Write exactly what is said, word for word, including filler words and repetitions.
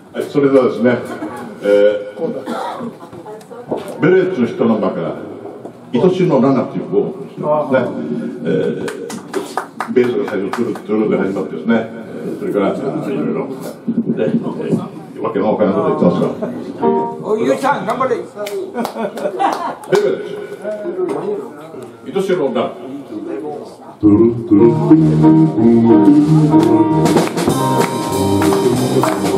はい、それではですね、えー、ベレッツの人の中から愛しのラナっていう語ですね、えー、ベースが最初トゥルトゥルで始まってですね、それからいろいろで、えー、わけのわからないこと言ってますが、 おゆうちゃん頑張れ。 ベレッツ愛しのラナトゥルトゥル